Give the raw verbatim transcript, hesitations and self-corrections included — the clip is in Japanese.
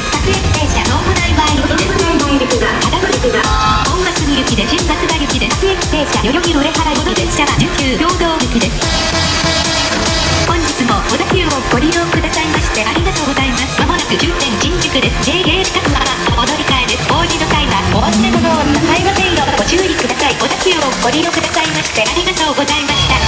撮影停車ノーブライバー行きです。片野行きが大松行きで新松田行きです。撮影停車代々木上原行きです。車はじゅうきゅう平等行きです。本日も小田急をご利用くださいましてありがとうございます。まもなく終点新宿です。 ジェイエー 近くはお乗り換えです。お降りの際はお忘れ物をなさいませんようご注意ください。小田急をご利用くださいましてありがとうございました。